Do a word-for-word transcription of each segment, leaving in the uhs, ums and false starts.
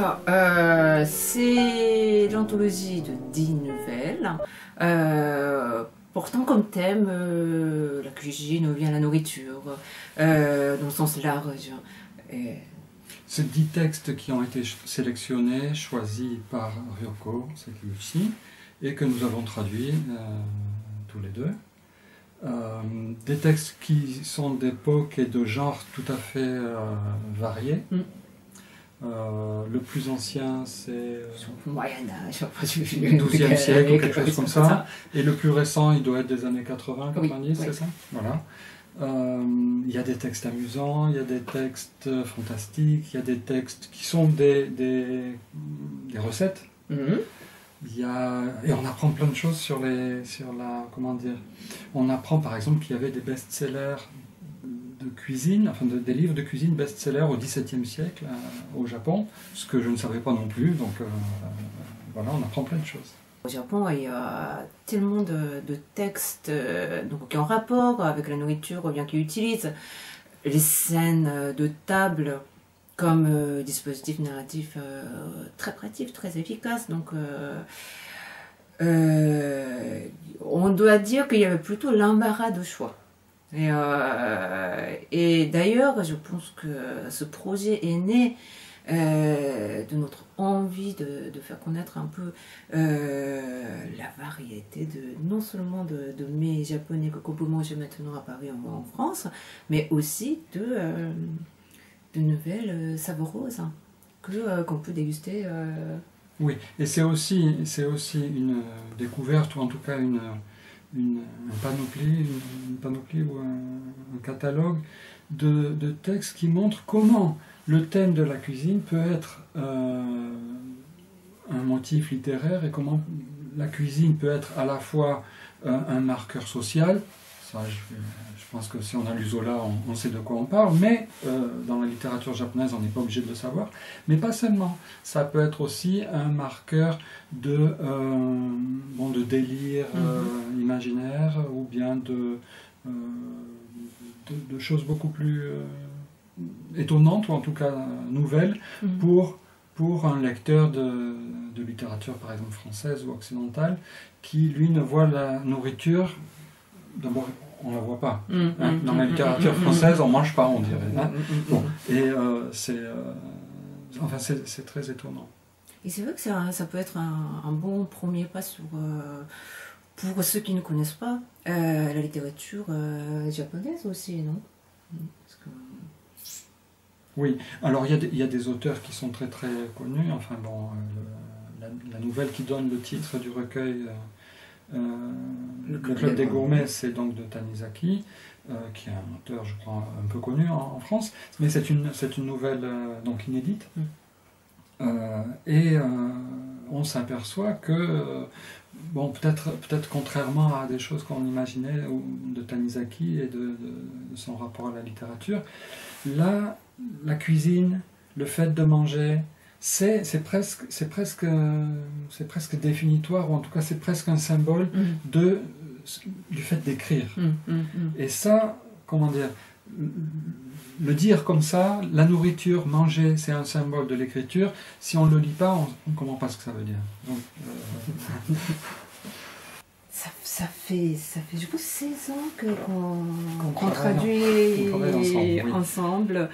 Alors, euh, c'est l'anthologie de dix nouvelles, euh, portant comme thème euh, la cuisine ou bien la nourriture, euh, dans le sens large. Et... C'est dix textes qui ont été sélectionnés, choisis par Ryoko Sekiguchi, et que nous avons traduits euh, tous les deux. Euh, des textes qui sont d'époque et de genre tout à fait euh, variés. Mm. Euh, le plus ancien, c'est euh, Moyen-Âge, le douzième siècle ou quelque chose comme ça. ça. Et le plus récent, il doit être des années quatre-vingts, quatre-vingt-dix, oui, c'est oui. ça voilà. Euh, il y a des textes amusants, il y a des textes fantastiques, il y a des textes qui sont des, des, des recettes. Mm-hmm. Il y a, et on apprend plein de choses sur, les, sur la... Comment dire, on apprend par exemple qu'il y avait des best-sellers de cuisine, enfin de, des livres de cuisine best-sellers au dix-septième siècle euh, au Japon, ce que je ne savais pas non plus, donc euh, voilà, on apprend plein de choses. Au Japon, il y a tellement de, de textes euh, donc, qui ont rapport avec la nourriture, ou bien qui utilisent les scènes de table comme euh, dispositif narratif euh, très pratique, très efficace. Donc, euh, euh, on doit dire qu'il y avait plutôt l'embarras de choix. Et, euh, et d'ailleurs, je pense que ce projet est né euh, de notre envie de, de faire connaître un peu euh, la variété de non seulement de, de mets japonais que qu'on peut manger maintenant à Paris en, en France, mais aussi de, euh, de nouvelles savoureuses hein, que euh, qu'on peut déguster. Euh... Oui, et c'est aussi c'est aussi une découverte ou en tout cas une Une, une panoplie, une, une panoplie ou un, un catalogue de, de textes qui montrent comment le thème de la cuisine peut être euh, un motif littéraire et comment la cuisine peut être à la fois euh, un marqueur social. Ça, je, je pense que si on a lu Zola, on, on sait de quoi on parle, mais euh, dans la littérature japonaise, on n'est pas obligé de le savoir. Mais pas seulement. Ça peut être aussi un marqueur de, euh, bon, de délire euh, mm-hmm. imaginaire ou bien de, euh, de, de choses beaucoup plus euh, étonnantes, ou en tout cas nouvelles, mm-hmm. pour, pour un lecteur de, de littérature, par exemple française ou occidentale, qui, lui, ne voit la nourriture... D'abord, on ne la voit pas. Mmh, hein. Dans mmh, la littérature mmh, française, on ne mange pas, on dirait. Hein. Mmh, bon. Et euh, c'est euh, enfin, c'est très étonnant. Et c'est vrai que ça, ça peut être un, un bon premier pas sur, euh, pour ceux qui ne connaissent pas euh, la littérature euh, japonaise aussi, non? Parce que... Oui, alors il y, y a des auteurs qui sont très très connus. Enfin bon, euh, le, la, la nouvelle qui donne le titre du recueil... Euh, Euh, le Club, Club des Gourmets, c'est donc de Tanizaki, euh, qui est un auteur, je crois, un peu connu en, en France, mais c'est une, c'est une nouvelle euh, donc inédite. Mm. Euh, et euh, on s'aperçoit que, euh, bon, peut-être peut-être contrairement à des choses qu'on imaginait de Tanizaki et de, de, de son rapport à la littérature, là, la cuisine, le fait de manger, c'est presque, c'est presque, c'est presque définitoire, ou en tout cas c'est presque un symbole mmh. de, du fait d'écrire. Mmh, mmh, mmh. Et ça, comment dire, le dire comme ça, la nourriture, manger, c'est un symbole de l'écriture. Si on ne le lit pas, on ne comprend pas ce que ça veut dire. Donc, euh... ça, ça, fait, ça fait, je pense, seize ans qu'on qu qu traduit ensemble, oui. ensemble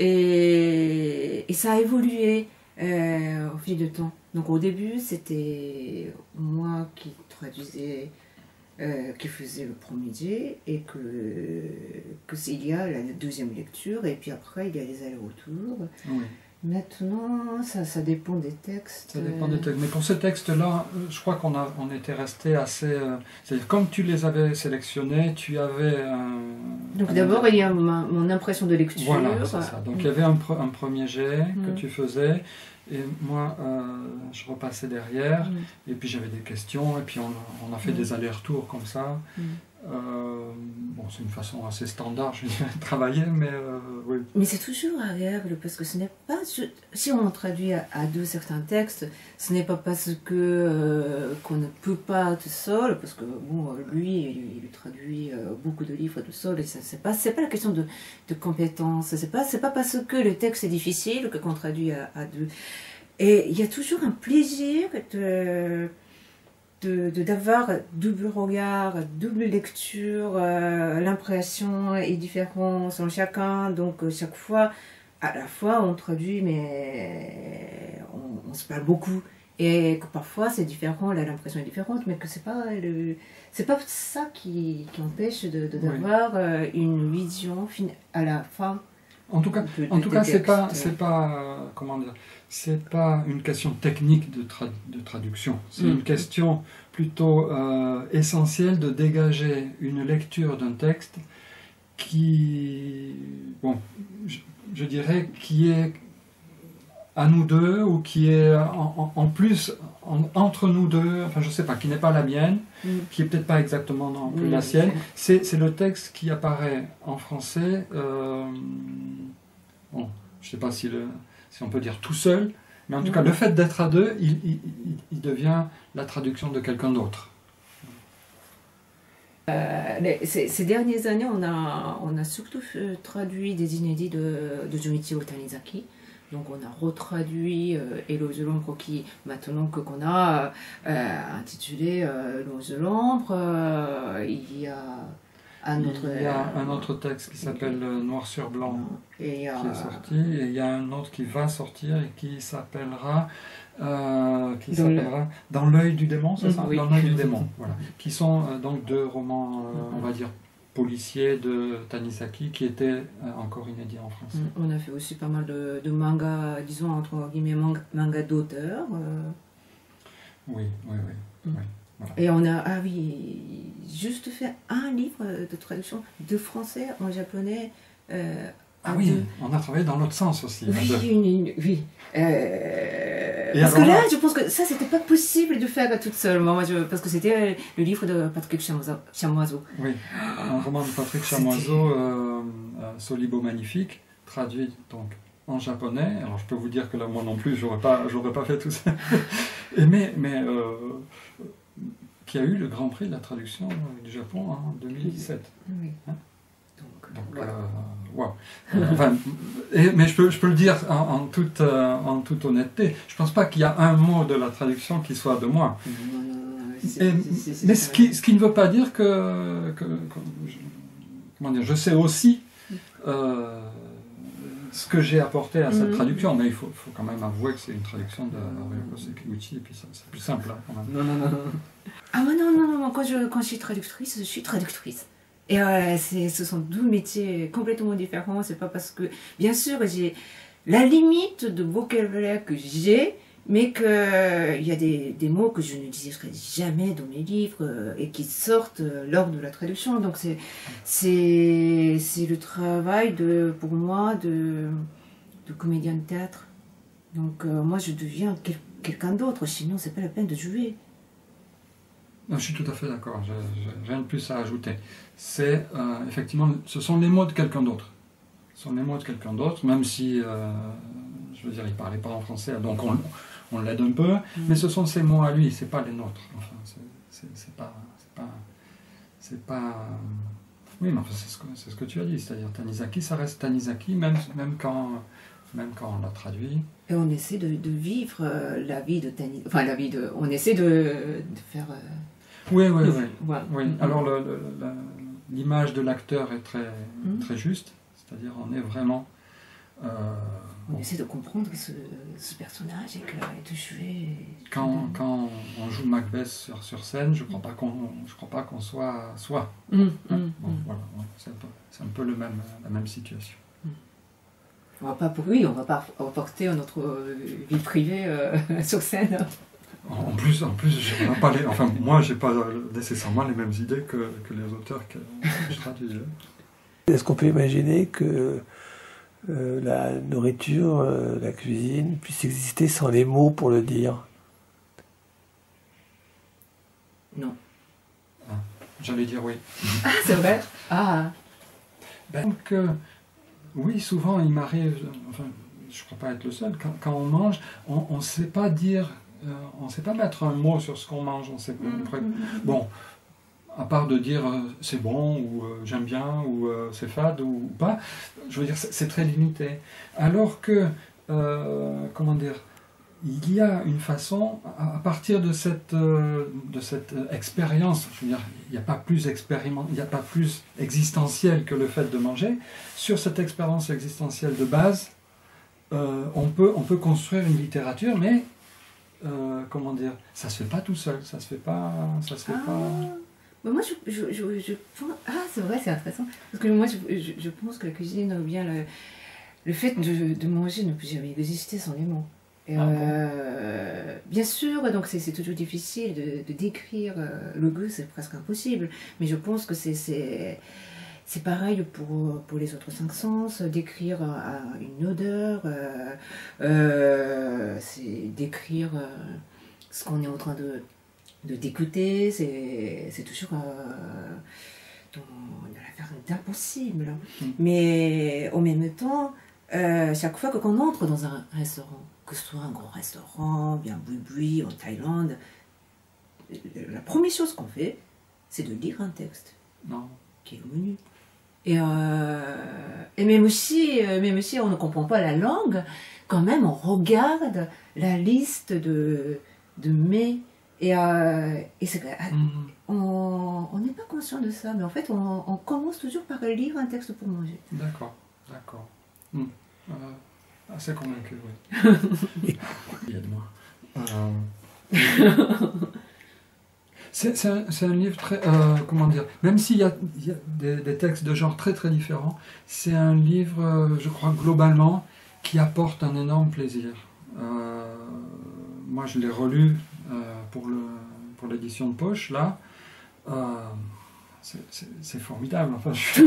et, et ça a évolué. Euh, au fil du temps. Donc au début, c'était moi qui traduisais, euh, qui faisait le premier jet, et que, que il y a la deuxième lecture, et puis après il y a les allers-retours. Oui. Maintenant, ça, ça dépend des textes. Ça dépend des textes. Mais pour ces textes-là, je crois qu'on a, on était resté assez... Euh, c'est-à-dire, comme tu les avais sélectionnés, tu avais un... Donc d'abord, il y a ma, mon impression de lecture. Voilà, c'est ça. Donc il y avait un, un premier jet mmh. que tu faisais, et moi, euh, je repassais derrière, mmh. et puis j'avais des questions, et puis on, on a fait mmh. des allers-retours comme ça. Mmh. Euh, bon, c'est une façon assez standard, je vais travailler, mais euh, oui. Mais c'est toujours agréable, parce que ce n'est pas... Si on traduit à, à deux certains textes, ce n'est pas parce que euh, qu'on ne peut pas tout seul, parce que bon, lui, il, il traduit euh, beaucoup de livres tout seul, et c'est pas, c'est pas la question de, de compétence, c'est pas, c'est pas parce que le texte est difficile que qu'on traduit à, à deux. Et il y a toujours un plaisir de d'avoir double regard, double lecture, euh, l'impression est différente en chacun, donc chaque fois, à la fois on traduit, mais on, on se parle beaucoup. Et que parfois c'est différent, l'impression est différente, mais que c'est pas le, c'est pas ça qui, qui empêche de, de d'avoir oui. une vision à la fin. En tout cas, de, en tout cas, c'est pas, c'est pas, comment dire, c'est pas une question technique de, tra de traduction. C'est mmh. une question plutôt euh, essentielle de dégager une lecture d'un texte qui, bon, je, je dirais, qui est à nous deux ou qui est en, en, en plus en, entre nous deux, enfin je sais pas, qui n'est pas la mienne, mmh. qui est peut-être pas exactement non plus mmh, la sienne. C'est le texte qui apparaît en français, euh, bon, je sais pas si, le, si on peut dire tout seul, mais en tout mmh. cas le fait d'être à deux, il, il, il devient la traduction de quelqu'un d'autre. Euh, les, ces, ces dernières années, on a, on a surtout euh, traduit des inédits de, de Junichiro Tanizaki. Donc on a retraduit euh, Hello de l'ombre qui, maintenant que qu'on a euh, intitulé euh, L'eau de l'ombre, euh, il y a un autre, il y a un autre texte qui s'appelle Noir sur blanc et a, qui est sorti, et il y a un autre qui va sortir et qui s'appellera euh, qui s'appellera Dans l'œil du démon, c'est ça? Oui. Dans l'œil du démon, voilà. Qui sont euh, donc deux romans, euh, on va dire, policier de Tanizaki qui était euh, encore inédit en français. On a fait aussi pas mal de, de mangas, disons entre guillemets manga, manga d'auteur. Euh... Oui, oui, oui. Mm. oui voilà. Et on a, ah oui, juste fait un livre de traduction de français en japonais. Euh, ah oui, deux. On a travaillé dans l'autre sens aussi. Oui, une, une, oui. Euh, parce que là, là, je pense que ça, c'était pas possible de faire toute seule. Moi, je, parce que c'était le livre de Patrick Chamoiseau. Oui, un roman de Patrick Chamoiseau, euh, euh, Solibo Magnifique, traduit donc en japonais. Alors, je peux vous dire que là, moi non plus, j'aurais pas, j'aurais pas fait tout ça. Et mais, mais euh, qui a eu le Grand Prix de la traduction du Japon en deux mille dix-sept. Oui. Hein? Donc, voilà. euh, wow. enfin, et, mais je peux, je peux le dire en, en, toute, euh, en toute honnêteté, je ne pense pas qu'il y a un mot de la traduction qui soit de moi. Et, mais ce qui, ce qui ne veut pas dire que, que, que je, comment dire, je sais aussi euh, ce que j'ai apporté à cette mm-hmm. traduction, mais il faut, faut quand même avouer que c'est une traduction de Ryoko Sekiguchi, et puis c'est plus simple. Hein, quand même. Non, non, non, non. Ah non, non, non, quand je, quand je suis traductrice, je suis traductrice. Et euh, ce sont deux métiers complètement différents. C'est pas parce que, bien sûr, j'ai la limite de vocabulaire que j'ai, mais qu'il y a des, des mots que je n'utiliserai jamais dans mes livres euh, et qui sortent euh, lors de la traduction. Donc c'est c'est c'est le travail de pour moi de de comédien de théâtre. Donc euh, moi je deviens quel, quelqu'un d'autre. Sinon c'est pas la peine de jouer. Non, je suis tout à fait d'accord, je n'ai rien de plus à ajouter. C'est euh, effectivement, ce sont les mots de quelqu'un d'autre. Ce sont les mots de quelqu'un d'autre, même si, euh, je veux dire, il ne parlait pas en français, donc on, on l'aide un peu, mmh. mais ce sont ses mots à lui, ce n'est pas les nôtres. Enfin, c'est pas, pas, c'est pas... Oui, mais enfin, c'est ce, ce que tu as dit, c'est-à-dire Tanizaki, ça reste Tanizaki, même, même quand... même quand on l'a traduit. Et on essaie de, de vivre euh, la vie de Tanizaki, enfin la vie de... On essaie de, de faire... Euh, oui, oui, de, oui. Voilà. oui. Mm-hmm. Alors l'image de l'acteur est très, mm-hmm. très juste, c'est-à-dire on est vraiment... Euh, on bon. essaie de comprendre ce, ce personnage et, que, et de jouer... Quand, quand on joue Macbeth sur, sur scène, je ne crois pas qu'on qu'on soit soi. Mm-hmm. Hein? Bon, voilà, c'est un, un peu le même, la même situation. On va pas, oui, on va pas reporter notre vie privée euh, sur scène. En plus, en plus, j'ai pas les, enfin, moi, j'ai pas nécessairement les mêmes idées que, que les auteurs que, que je traduis. Est-ce qu'on peut imaginer que euh, la nourriture, euh, la cuisine, puisse exister sans les mots pour le dire? Non. Ah, j'allais dire oui. Ah, c'est vrai. Ah. Ben, donc, euh, oui, souvent, il m'arrive, enfin, je ne crois pas être le seul, quand, quand on mange, on ne sait pas dire, euh, on ne sait pas mettre un mot sur ce qu'on mange. On sait, on pourrait, bon, à part de dire euh, c'est bon, ou euh, j'aime bien, ou euh, c'est fade, ou, ou pas, je veux dire, c'est très limité. Alors que, euh, comment dire, il y a une façon, à partir de cette, de cette expérience, je veux dire, il n'y a pas plus expériment, il n'y a pas plus existentiel que le fait de manger. Sur cette expérience existentielle de base, euh, on peut, on peut construire une littérature, mais euh, comment dire, ça se fait pas tout seul, ça se fait pas, ça se fait Ah. pas. Bah moi, je, je, je, je pense... Ah, c'est vrai, c'est intéressant. Parce que moi, je, je, je pense que la cuisine, ou bien le, le fait de, de manger ne peut jamais exister sans les mots. Et Ah euh, bien sûr, donc c'est toujours difficile de, de décrire euh, le goût, c'est presque impossible. Mais je pense que c'est c'est pareil pour, pour les autres cinq sens, décrire euh, une odeur, euh, euh, c'est décrire euh, ce qu'on est en train de, de d'écouter, c'est toujours euh, dans, dans l'affaire d'impossible. Mm. Mais en même temps, euh, chaque fois qu'on entre dans un restaurant, que ce soit un grand restaurant, bien boui-boui, en Thaïlande, la première chose qu'on fait, c'est de lire un texte non. qui est au menu. Et, euh, et même, aussi, même si on ne comprend pas la langue, quand même on regarde la liste de, de mets. Et, euh, et mm-hmm. on n'est pas conscient de ça, mais en fait on, on commence toujours par lire un texte pour manger. D'accord, d'accord. Mm. Euh... Assez convaincu, oui. Il y a de moi. Euh... C'est un, un livre très... Euh, comment dire, même s'il y a, il y a des, des textes de genre très très différents, c'est un livre, euh, je crois, globalement, qui apporte un énorme plaisir. Euh, moi, je l'ai relu euh, pour le pour l'édition de poche, là. Euh, c'est formidable. Enfin, je,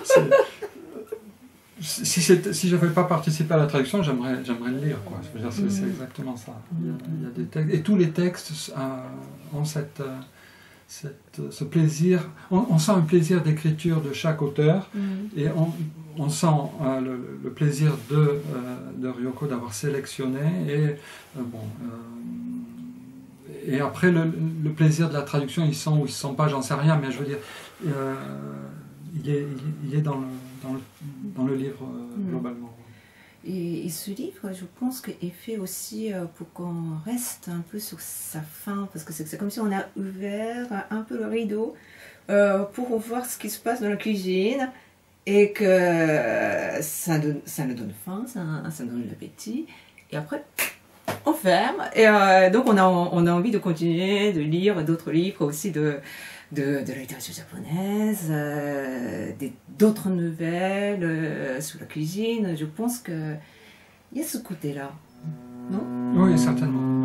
Si, si je n'avais pas participé à la traduction, j'aimerais le lire. C'est mmh. exactement ça. Il y, a, il y a des textes, et tous les textes euh, ont cette, euh, cette, ce plaisir. On, on sent un plaisir d'écriture de chaque auteur, mmh. et on, on sent euh, le, le plaisir de, euh, de Ryoko d'avoir sélectionné. Et, euh, bon, euh, et après, le, le plaisir de la traduction, ils sont ou ils ne sont pas, j'en sais rien, mais je veux dire, euh, il, est, il est dans le. Dans le, dans le livre euh, mmh. globalement. Et, et ce livre, je pense qu'il est fait aussi euh, pour qu'on reste un peu sur sa faim, parce que c'est comme si on a ouvert un peu le rideau euh, pour voir ce qui se passe dans la cuisine, et que ça, donne, ça nous donne faim, ça, ça nous donne l'appétit, et après on ferme, et euh, donc on a, on a envie de continuer, de lire d'autres livres aussi, de De, de la littérature japonaise, euh, d'autres nouvelles euh, sur la cuisine. Je pense qu'il y a ce côté-là, non? Oui, certainement.